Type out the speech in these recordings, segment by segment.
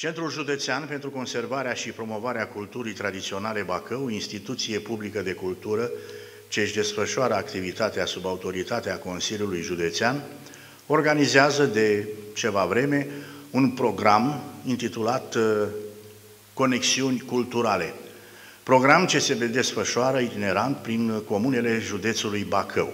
Centrul Județean pentru Conservarea și Promovarea Culturii Tradiționale Bacău, instituție publică de cultură ce își desfășoară activitatea sub autoritatea Consiliului Județean, organizează de ceva vreme un program intitulat Conexiuni Culturale. Program ce se desfășoară itinerant prin comunele județului Bacău.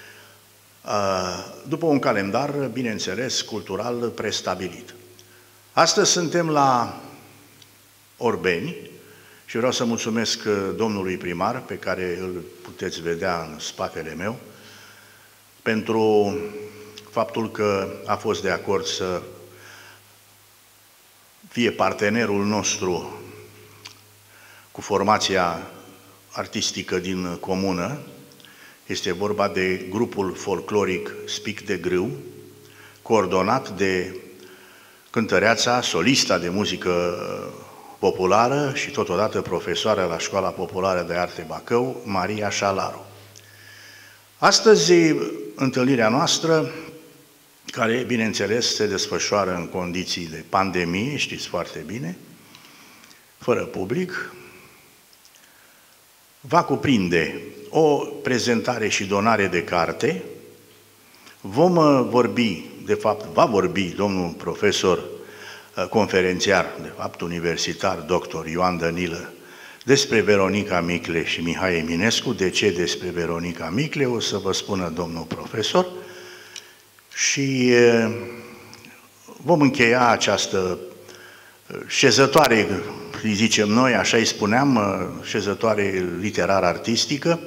După un calendar, bineînțeles, cultural prestabilit. Astăzi suntem la Orbeni și vreau să mulțumesc domnului primar, pe care îl puteți vedea în spatele meu, pentru faptul că a fost de acord să fie partenerul nostru cu formația artistică din comună. Este vorba de grupul folcloric Spic de Grâu, coordonat de cântăreața, solista de muzică populară și totodată profesoară la Școala Populară de Arte Bacău, Maria Șalaru. Astăzi, întâlnirea noastră, care, bineînțeles, se desfășoară în condiții de pandemie, știți foarte bine, fără public, va cuprinde o prezentare și donare de carte. Vom vorbi, de fapt, va vorbi domnul profesor conferențiar, de fapt universitar, doctor Ioan Dănilă, despre Veronica Micle și Mihai Eminescu. De ce despre Veronica Micle? O să vă spună domnul profesor. Și vom încheia această șezătoare, îi zicem noi, așa îi spuneam, șezătoare literar-artistică,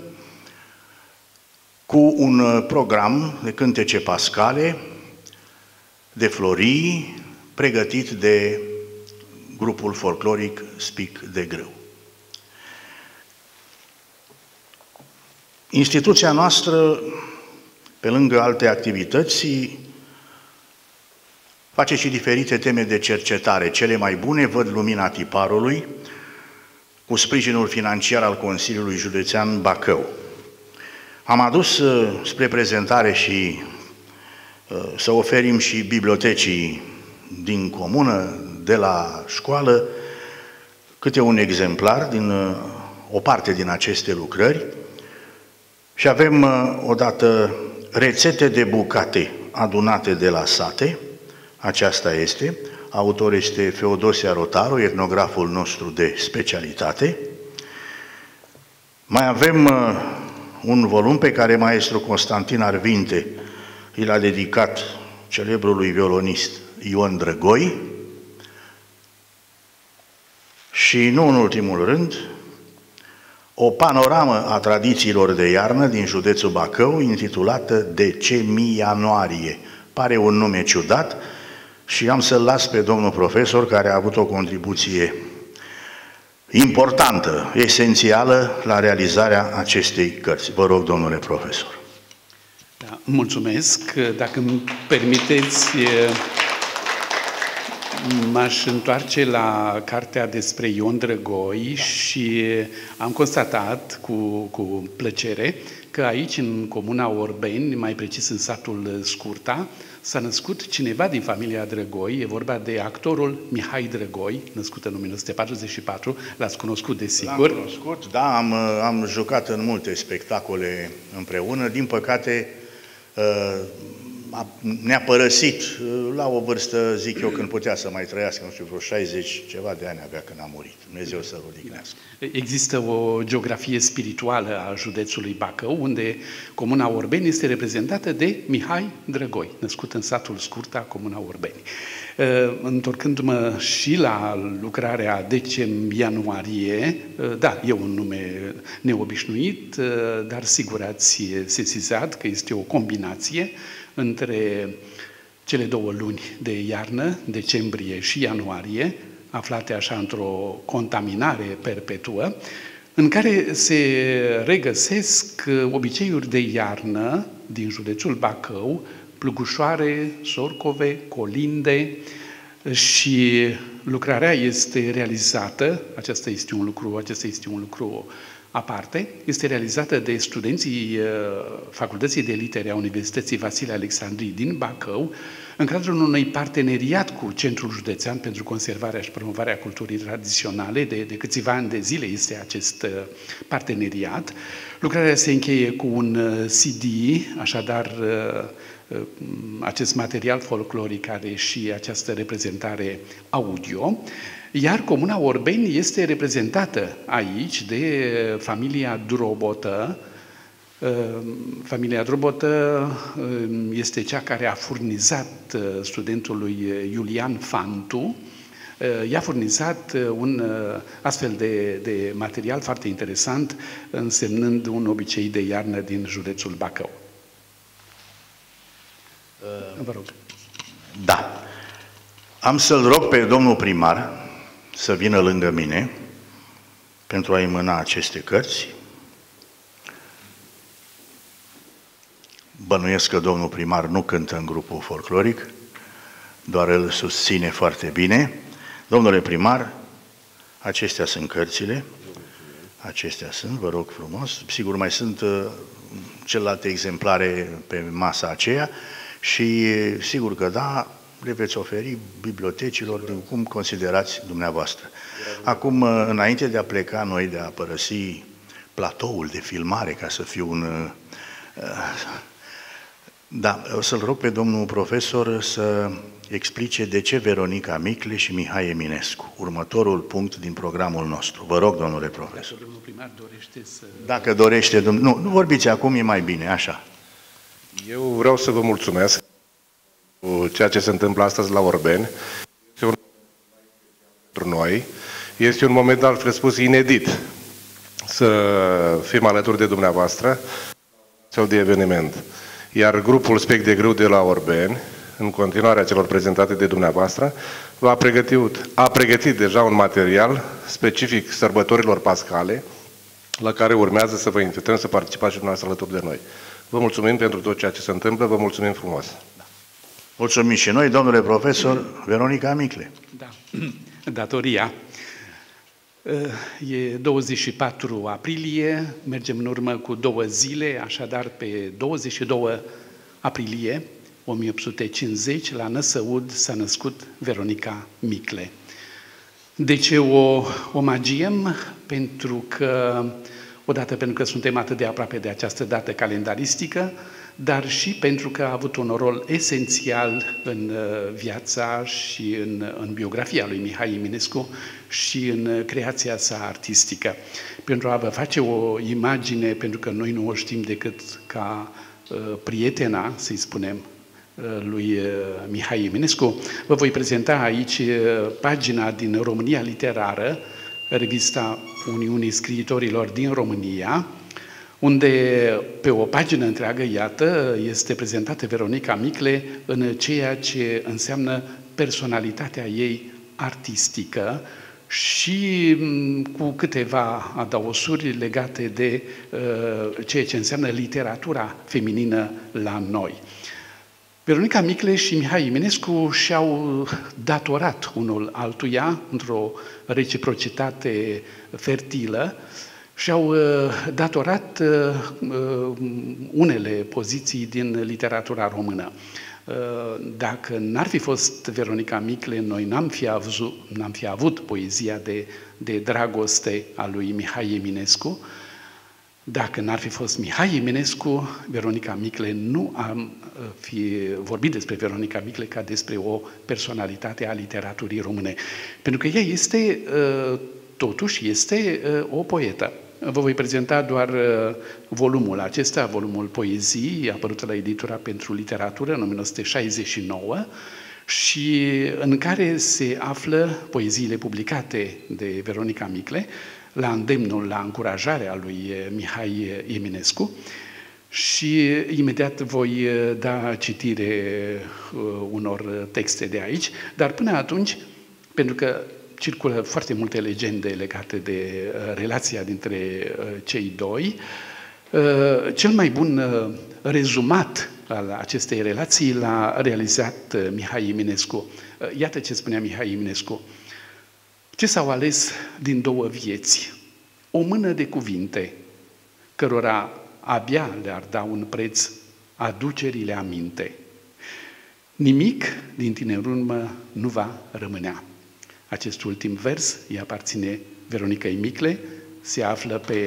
cu un program de cântece pascale, de florii, pregătit de grupul folcloric Spic de Grâu. Instituția noastră, pe lângă alte activități, face și diferite teme de cercetare. Cele mai bune văd lumina tiparului, cu sprijinul financiar al Consiliului Județean Bacău. Am adus spre prezentare și să oferim și bibliotecii din comună, de la școală, câte un exemplar din o parte din aceste lucrări și avem odată rețete de bucate adunate de la sate. Aceasta este. Autor este Feodosia Rotaru, etnograful nostru de specialitate. Mai avem un volum pe care maestru Constantin Arvinte i l-a dedicat celebrului violonist Ion Drăgoi și, nu în ultimul rând, o panoramă a tradițiilor de iarnă din județul Bacău, intitulată Decemianuarie. Pare un nume ciudat și am să-l las pe domnul profesor, care a avut o contribuție importantă, esențială la realizarea acestei cărți. Vă rog, domnule profesor. Da, mulțumesc. Dacă îmi permiteți, m-aș întoarce la cartea despre Ion Drăgoi și am constatat cu plăcere că aici, în comuna Orbeni, mai precis în satul Scurta, s-a născut cineva din familia Drăgoi. E vorba de actorul Mihai Drăgoi, născut în 1944, l-ați cunoscut, desigur. L-am cunoscut, da, am jucat în multe spectacole împreună. Din păcate, ne-a părăsit la o vârstă, zic eu, când putea să mai trăiască, nu știu, vreo 60 ceva de ani avea când a murit. Dumnezeu să-l odihnească. Există o geografie spirituală a județului Bacău, unde comuna Orbeni este reprezentată de Mihai Drăgoi, născut în satul Scurta, comuna Orbeni. Întorcându-mă și la lucrarea Decemianuarie, da, e un nume neobișnuit, dar sigur ați sesizat că este o combinație între cele două luni de iarnă, decembrie și ianuarie, aflate așa într-o contaminare perpetuă, în care se regăsesc obiceiuri de iarnă din județul Bacău, plugușoare, sorcove, colinde, și lucrarea este realizată, acesta este un lucru aparte, este realizată de studenții Facultății de Litere a Universității Vasile Alexandrii din Bacău, în cadrul unui parteneriat cu Centrul Județean pentru Conservarea și Promovarea Culturii Tradiționale. De câțiva ani de zile este acest parteneriat. Lucrarea se încheie cu un CD, așadar acest material folcloric are și această reprezentare audio, iar Comuna Orbeni este reprezentată aici de familia Drobotă. Familia Drobotă este cea care a furnizat studentului Iulian Fantu, i-a furnizat un astfel de material foarte interesant, însemnând un obicei de iarnă din județul Bacău. Vă rog. Da. Am să-l rog pe domnul primar să vină lângă mine pentru a-i mâna aceste cărți. Bănuiesc că domnul primar nu cântă în grupul folcloric, doar îl susține foarte bine. Domnule primar, acestea sunt cărțile. Acestea sunt, vă rog frumos. Sigur, mai sunt celelalte exemplare pe masa aceea și sigur că da, le veți oferi bibliotecilor, din cum considerați dumneavoastră. Acum, înainte de a pleca noi, de a părăsi platoul de filmare, ca să fiu un... Da, o să-l rog pe domnul profesor să explice de ce Veronica Micle și Mihai Eminescu, următorul punct din programul nostru. Vă rog, domnule profesor. Dacă domnul primar dorește să... Dacă dorește, nu vorbiți acum, e mai bine, așa. Eu vreau să vă mulțumesc cu ceea ce se întâmplă astăzi la Orbeni. Este un pentru noi. Este un moment, altfel spus, inedit să fim alături de dumneavoastră sau de eveniment. Iar grupul Spec de Grâu de la Orbeni, în continuarea celor prezentate de dumneavoastră, a pregătit deja un material specific sărbătorilor pascale, la care urmează să vă invităm să participați și dumneavoastră alături de noi. Vă mulțumim pentru tot ceea ce se întâmplă, vă mulțumim frumos. Mulțumim și noi, domnule profesor. Veronica Micle. Da, datoria. E 24 aprilie, mergem în urmă cu 2 zile, așadar pe 22 aprilie 1850, la Năsăud, s-a născut Veronica Micle. De ce o omagiem? Odată pentru că suntem atât de aproape de această dată calendaristică, dar și pentru că a avut un rol esențial în viața și în biografia lui Mihai Eminescu și în creația sa artistică. Pentru a vă face o imagine, pentru că noi nu o știm decât ca prietena, să-i spunem, lui Mihai Eminescu, vă voi prezenta aici pagina din România Literară, revista Uniunii Scriitorilor din România, unde pe o pagină întreagă, iată, este prezentată Veronica Micle în ceea ce înseamnă personalitatea ei artistică și cu câteva adaosuri legate de ceea ce înseamnă literatura feminină la noi. Veronica Micle și Mihai Eminescu și-au datorat unul altuia într-o reciprocitate fertilă, și-au datorat unele poziții din literatura română. Dacă n-ar fi fost Veronica Micle, noi n-am fi avut poezia de dragoste a lui Mihai Eminescu. Dacă n-ar fi fost Mihai Eminescu, Veronica Micle nu am fi vorbit despre Veronica Micle ca despre o personalitate a literaturii române. Pentru că ea este, totuși, este o poetă. Vă voi prezenta doar volumul acesta, volumul poezii, apărut la editura pentru literatură în 1969 și în care se află poeziile publicate de Veronica Micle la îndemnul, la încurajarea lui Mihai Eminescu și imediat voi da citire unor texte de aici, dar până atunci, pentru că circulă foarte multe legende legate de relația dintre cei doi, cel mai bun rezumat al acestei relații l-a realizat Mihai Eminescu. Iată ce spunea Mihai Eminescu. Ce s-au ales din 2 vieți? O mână de cuvinte, cărora abia le-ar da un preț aducerile aminte. Nimic din tine în urmă nu va rămânea. Acest ultim vers îi aparține Veronicăi Micle, se află pe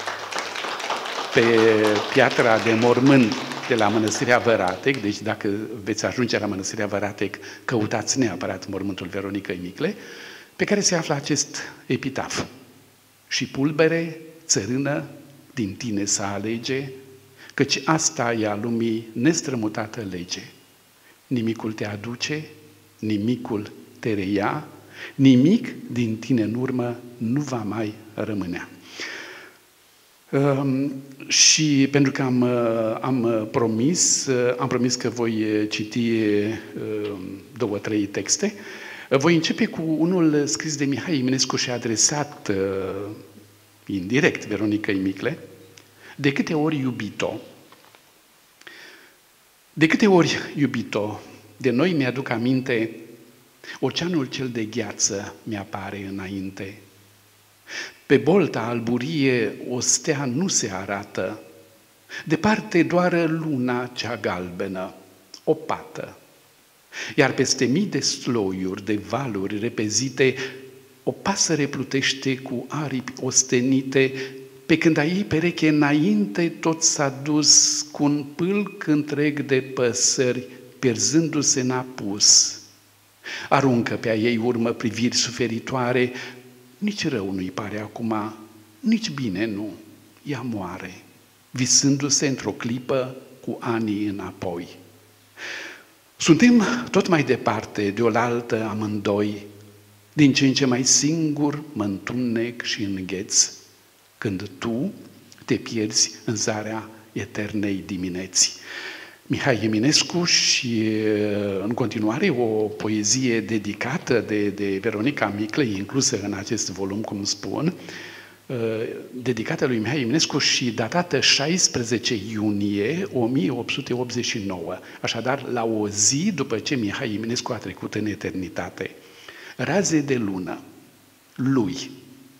piatra de mormânt de la Mănăstirea Văratec, deci dacă veți ajunge la Mănăstirea Văratec, căutați neapărat mormântul Veronicăi Micle, pe care se află acest epitaf. Și pulbere, țărână, din tine să alege, căci asta e a lumii nestrămutată lege. Nimicul te aduce, nimicul te reia, nimic din tine în urmă nu va mai rămânea. Și pentru că am promis că voi citi 2-3 texte, voi începe cu unul scris de Mihai Eminescu și adresat indirect Veronicăi Micle. De câte ori iubit-o? De câte ori iubit-o? De noi mi-aduc aminte, oceanul cel de gheață mi-apare înainte. Pe bolta alburie o stea nu se arată, departe doar luna cea galbenă, o pată. Iar peste mii de sloiuri, de valuri repezite, o pasăre plutește cu aripi ostenite, pe când a ei pereche înainte tot s-a dus cu un pâlc întreg de păsări, pierzându-se în apus. Aruncă pe a ei urmă priviri suferitoare, nici rău nu-i pare acum, nici bine nu, ea moare, visându-se într-o clipă cu anii înapoi. Suntem tot mai departe de oaltă amândoi, din ce în ce mai singur mă întunec și îngheț, când tu te pierzi în zarea eternei dimineți. Mihai Eminescu și în continuare o poezie dedicată de Veronica Micle, inclusă în acest volum, cum spun, dedicată lui Mihai Eminescu și datată 16 iunie 1889, așadar la o zi după ce Mihai Eminescu a trecut în eternitate. Raze de lună, lui.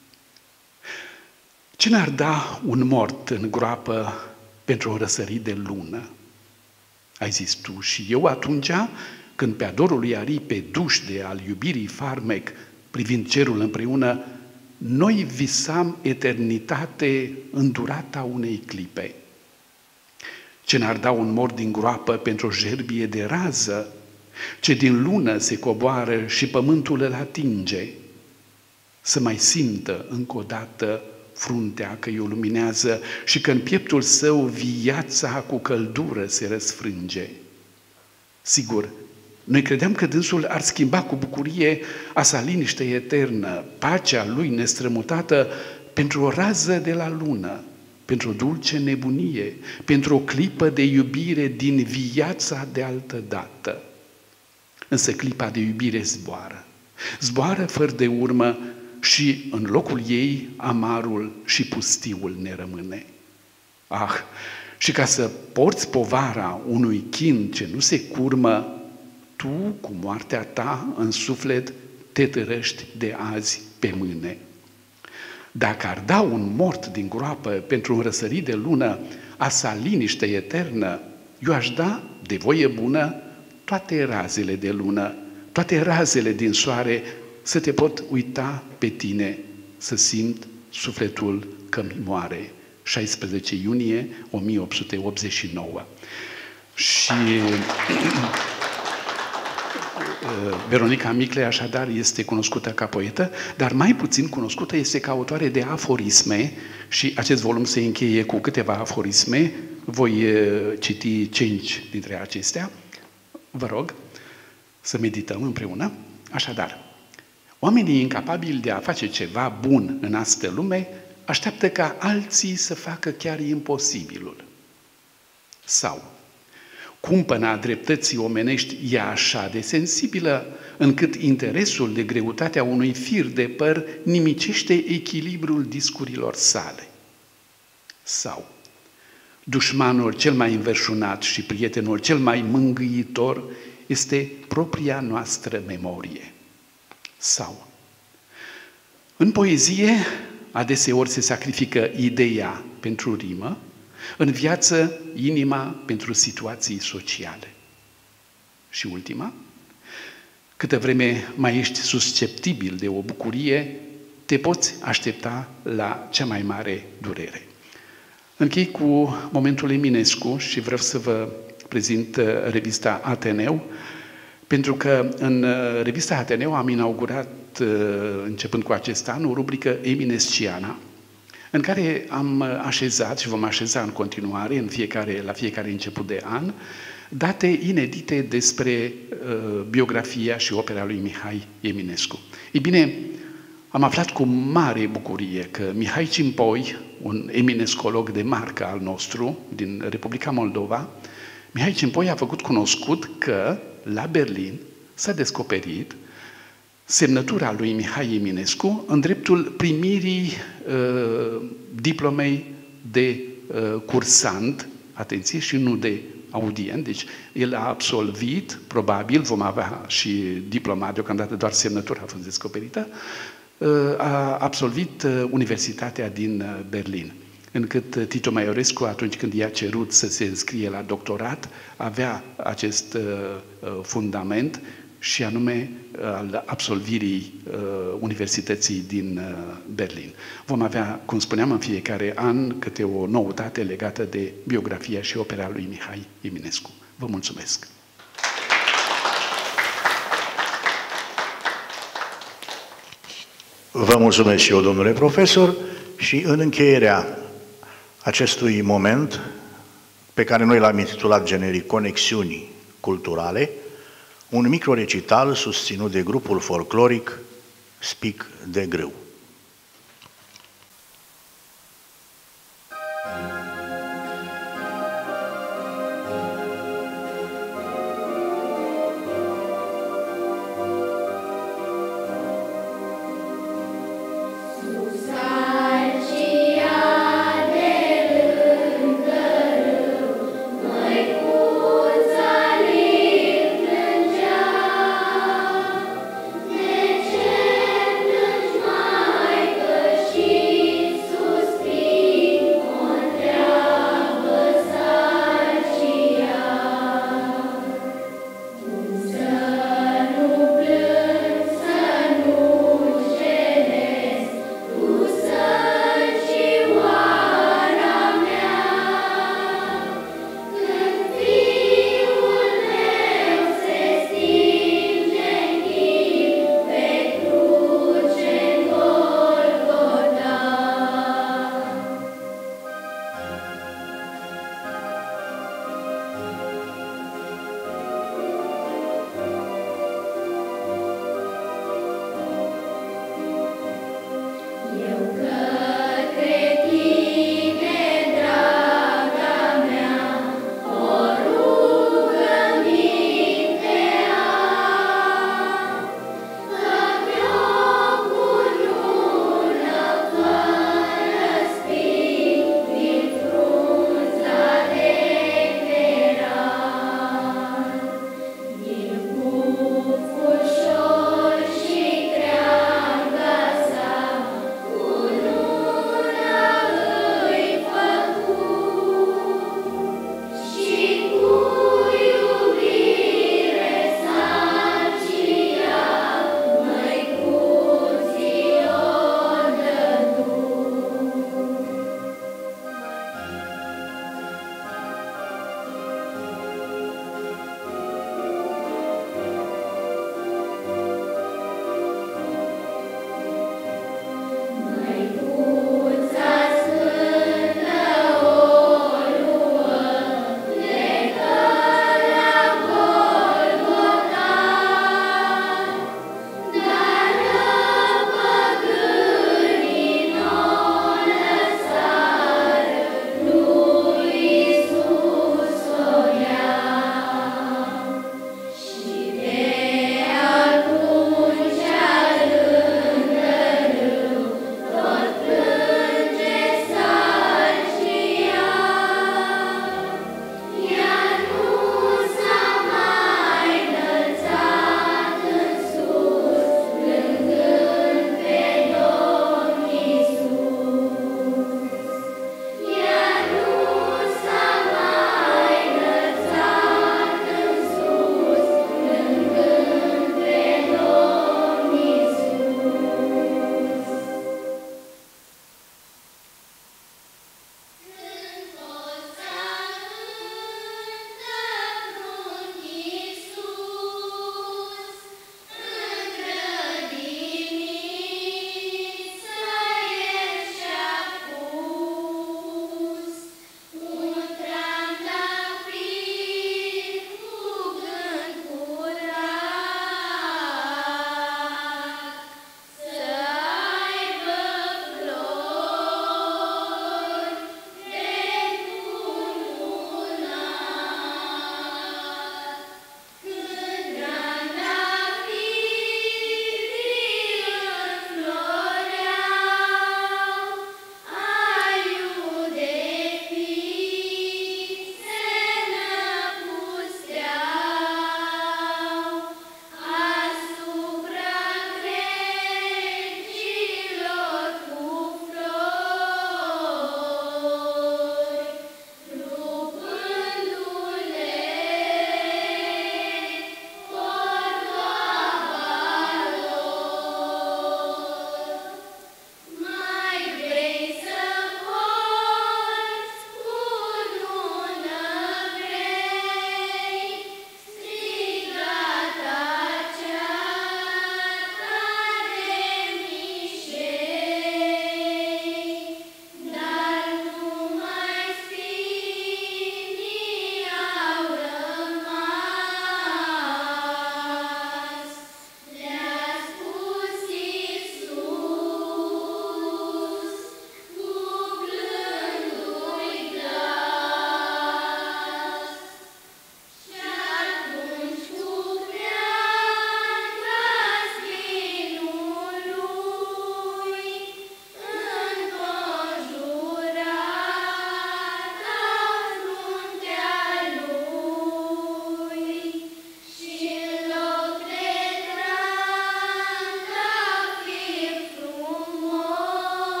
Ce n-ar da un mort în groapă pentru o răsărit de lună? Ai zis tu. Și eu atunci, când pe adorul lui aripe duș de al iubirii farmec, privind cerul împreună, noi visam eternitate în durata unei clipe. Ce n-ar da un mort din groapă pentru o jerbie de rază, ce din lună se coboară și pământul îl atinge, să mai simtă încă o dată fruntea că îi o luminează și că în pieptul său viața cu căldură se răsfrânge. Sigur, noi credeam că dânsul ar schimba cu bucurie a sa liniște eternă, pacea lui nestrămutată, pentru o rază de la lună, pentru o dulce nebunie, pentru o clipă de iubire din viața de altă dată. Însă clipa de iubire zboară, zboară fără de urmă și în locul ei amarul și pustiul ne rămâne. Ah, și ca să porți povara unui chin ce nu se curmă, tu, cu moartea ta în suflet, te târăști de azi pe mâine. Dacă ar da un mort din groapă pentru un răsărit de lună, a sa liniște eternă, eu aș da, de voie bună, toate razele de lună, toate razele din soare, să te pot uita pe tine, să simt sufletul că-mi moare. 16 iunie 1889. Și Veronica Micle, așadar, este cunoscută ca poetă, dar mai puțin cunoscută este ca autoare de aforisme și acest volum se încheie cu câteva aforisme. Voi citi 5 dintre acestea. Vă rog să medităm împreună. Așadar, oamenii incapabili de a face ceva bun în astă lume așteaptă ca alții să facă chiar imposibilul. Sau, cumpăna dreptății omenești e așa de sensibilă încât interesul de greutatea unui fir de păr nimicește echilibrul discurilor sale. Sau, dușmanul cel mai înverșunat și prietenul cel mai mângâitor este propria noastră memorie. Sau, în poezie adeseori se sacrifică ideea pentru rimă, în viață inima pentru situații sociale. Și ultima, câtă vreme mai ești susceptibil de o bucurie, te poți aștepta la cea mai mare durere. Închei cu momentul Eminescu și vreau să vă prezint revista Ateneu, pentru că în revista Ateneu am inaugurat, începând cu acest an, o rubrică eminesciana, în care am așezat și vom așeza în continuare, la fiecare început de an, date inedite despre biografia și opera lui Mihai Eminescu. Ei bine, am aflat cu mare bucurie că Mihai Cimpoi, un eminescolog de marcă al nostru, din Republica Moldova, Mihai Cimpoi a făcut cunoscut că la Berlin s-a descoperit semnătura lui Mihai Eminescu în dreptul primirii diplomei de cursant, atenție, și nu de audient. Deci el a absolvit, probabil vom avea și diploma, deocamdată doar semnătura a fost descoperită, a absolvit Universitatea din Berlin. Încât Tito Maiorescu, atunci când i-a cerut să se înscrie la doctorat, avea acest fundament și anume al absolvirii Universității din Berlin. Vom avea, cum spuneam, în fiecare an câte o noutate legată de biografia și opera lui Mihai Eminescu. Vă mulțumesc! Vă mulțumesc și eu, domnule profesor, și în încheierea acestui moment, pe care noi l-am intitulat generic Conexiuni culturale, un microrecital susținut de grupul folcloric Spic de Grâu. Mama.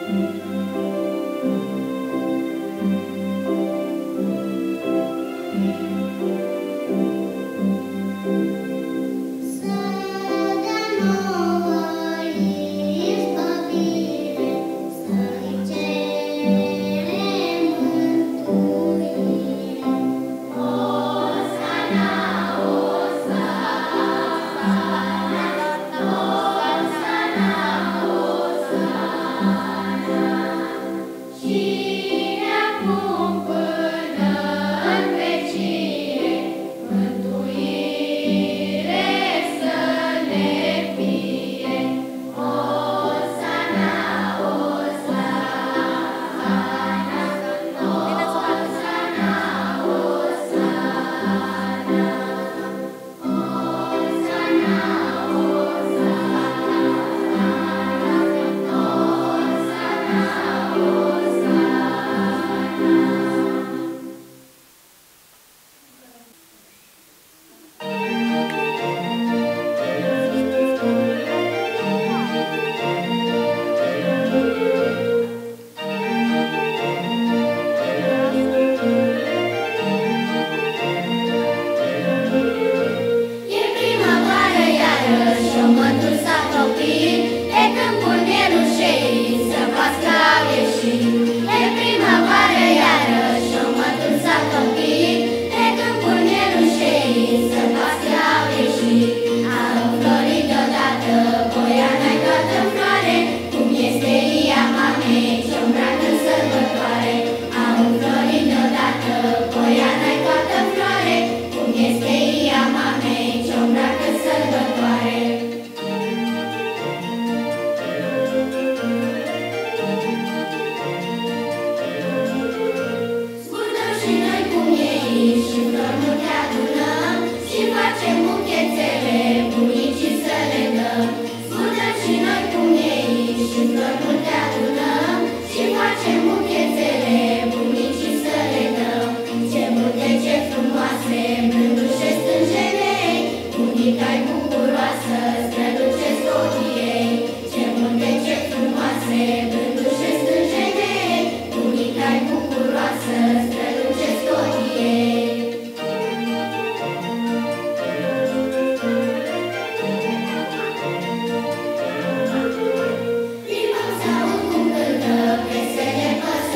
Rimăm să aud cum cântă, vesele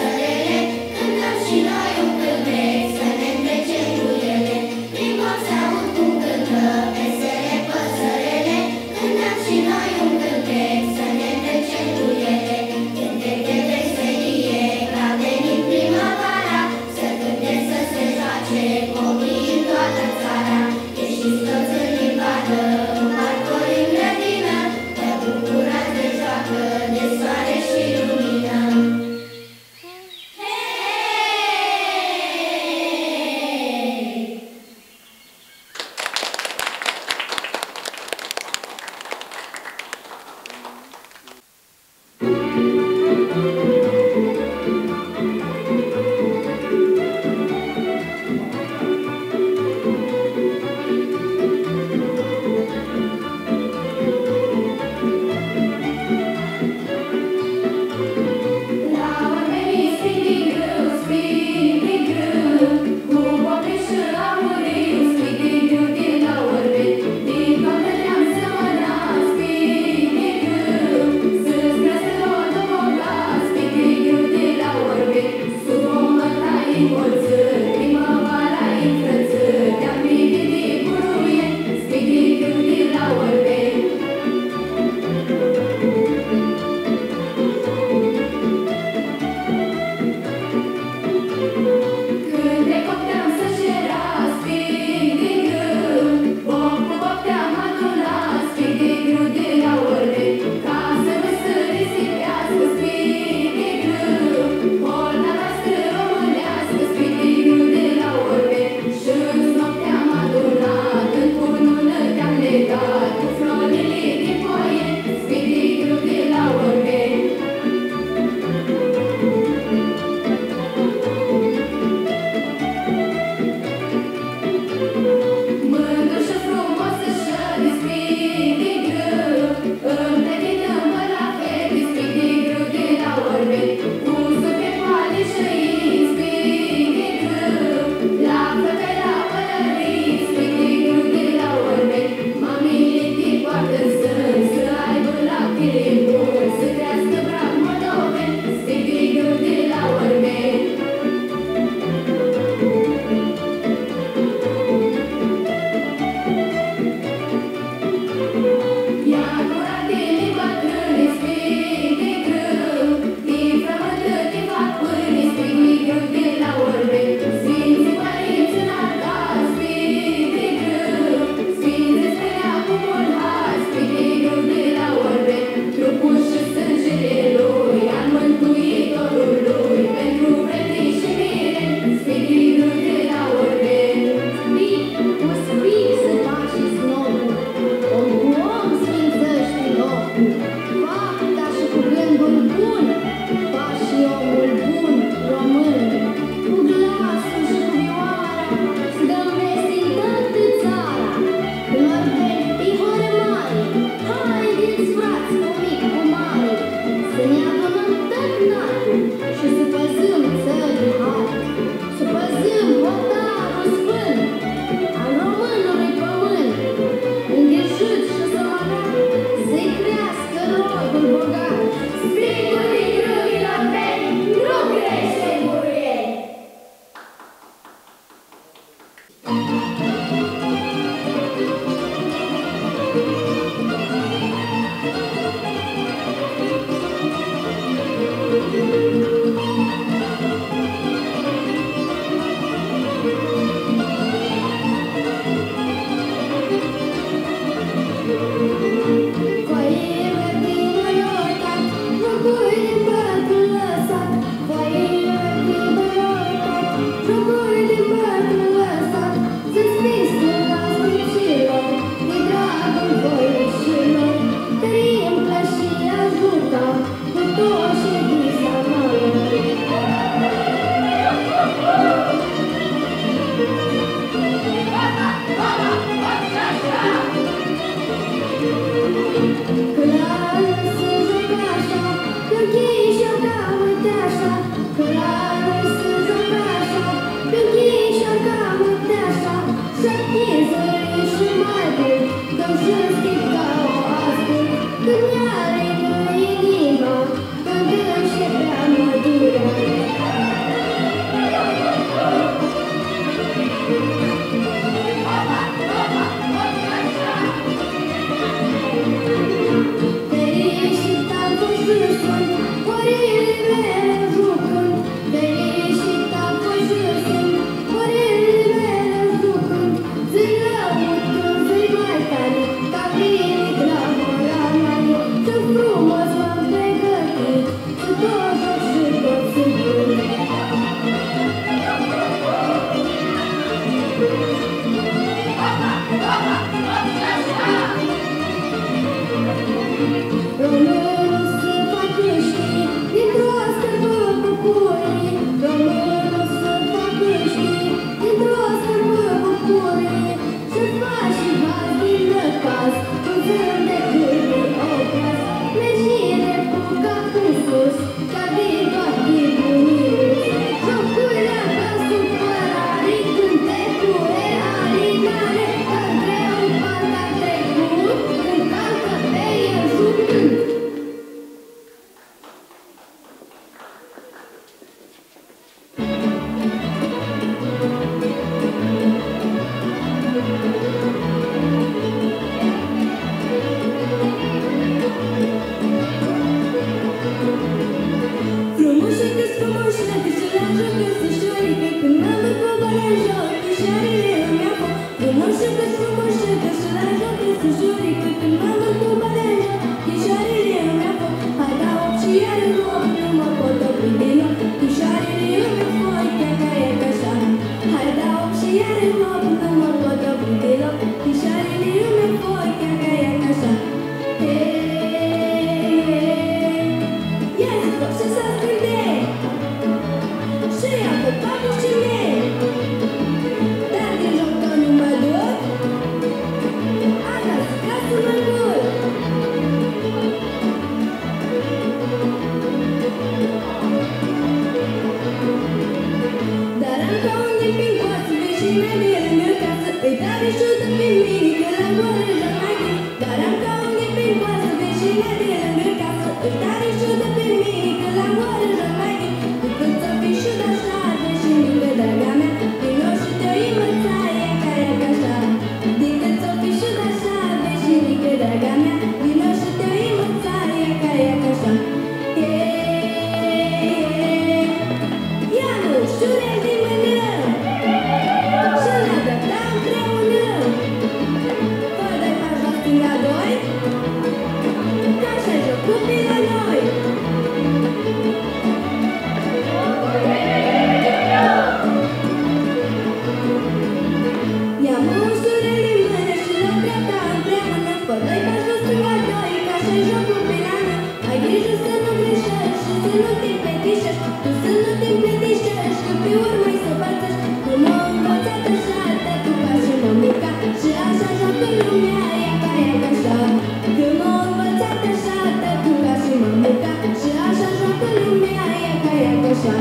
așa.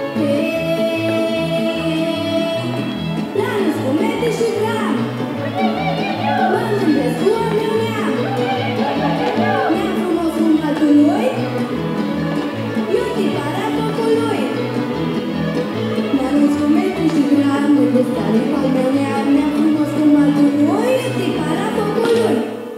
Planul spumete și gram, mă mândresc cu al meu neam. Neam frumos cum altul lui, eu tiparea focului. Planul spumete și gram, mândresc tare cu al meu neam. Neam frumos cum altul lui, eu tiparea focului.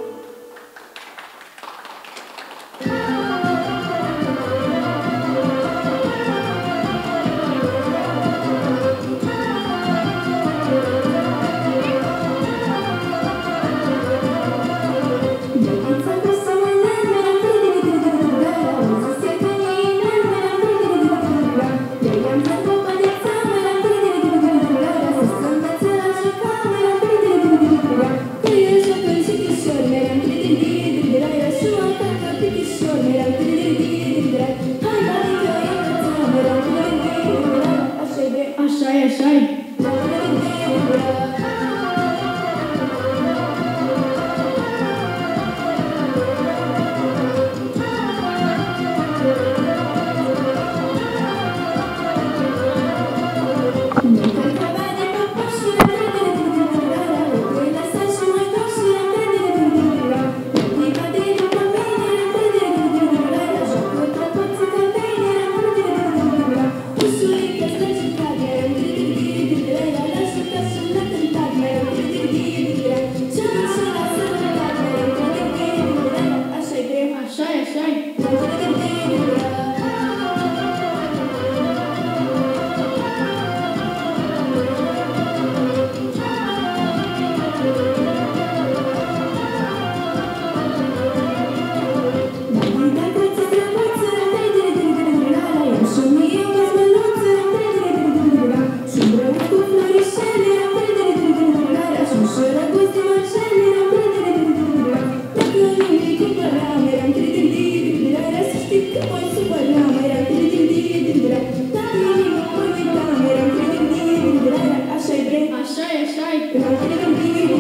Așa-i, așa-i. Așa-i, așa-i. Așa-i, așa-i.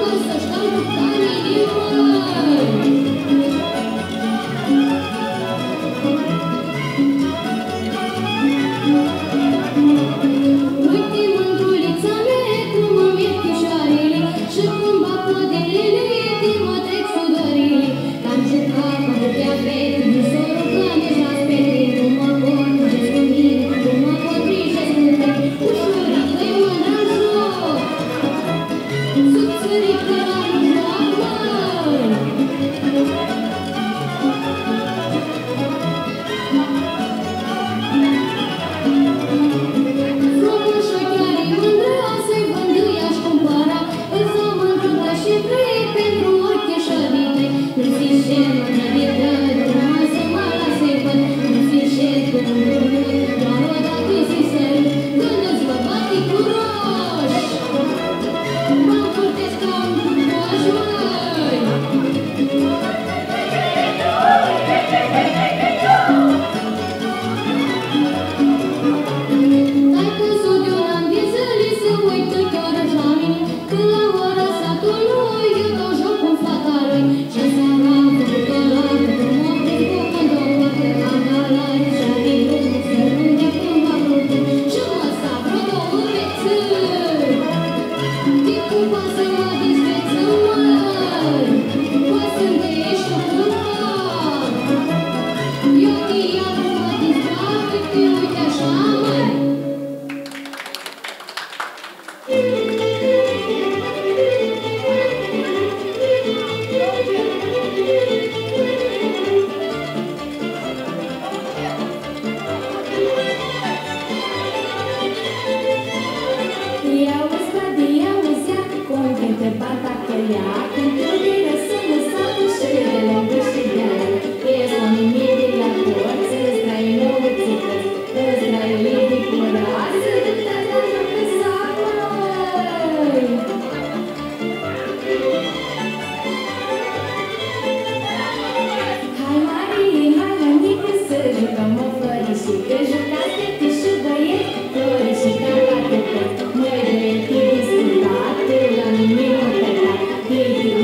Thank you.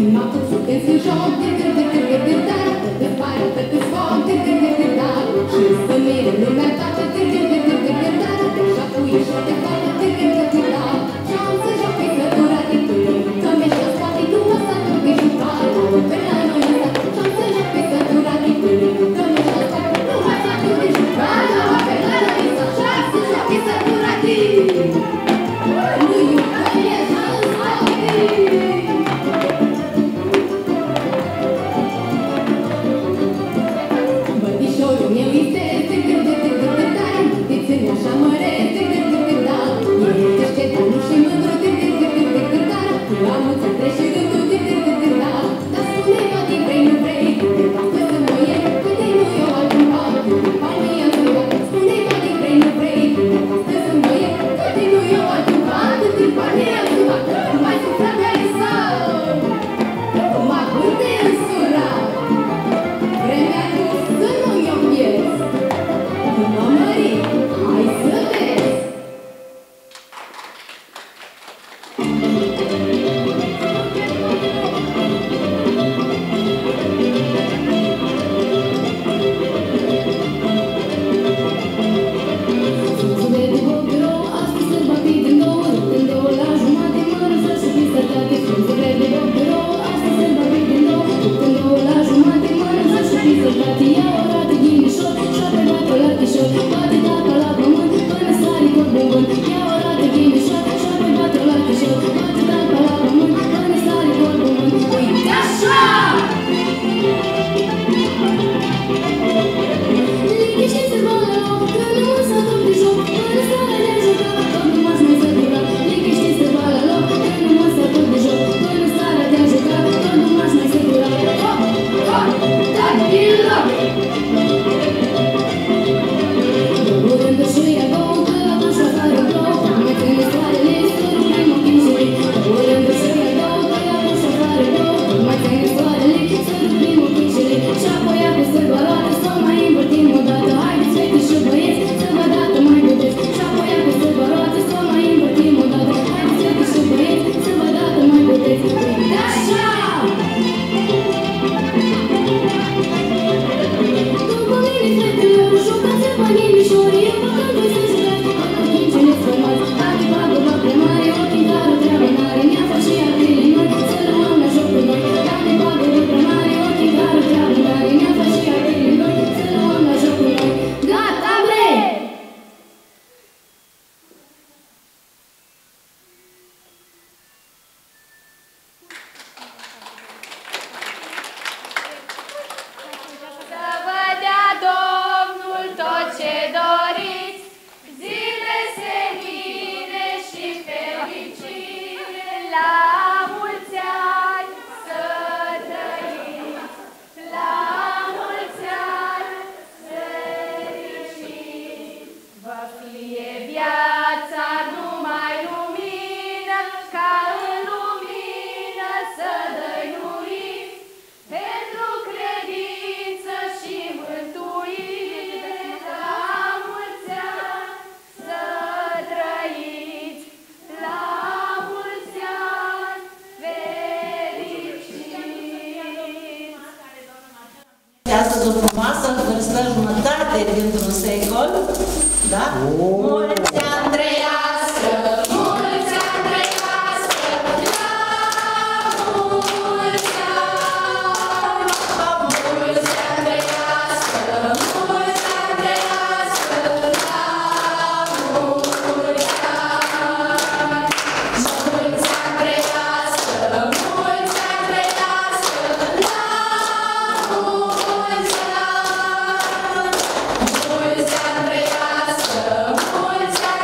Astăzi o frumoasă vârstă, jumătate dintr-un secol, da? Mulți ani trăiască, mulți ani trăiască, la mulți ani! Mulți ani trăiască, mulți ani trăiască, la mulți ani! Mulți ani trăiască, mulți ani trăiască, la mulți ani! Mulți ani trăiască, mulți ani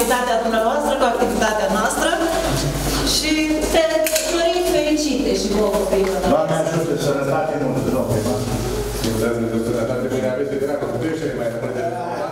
activitatea dumneavoastră, cu activitatea noastră și sărbători fericite și vouă copiilor. Doamne ajută, sănătate multă, Doamne. Dumnezeu sănătate, bine aveți de dracu, cu 2 mai rămâne.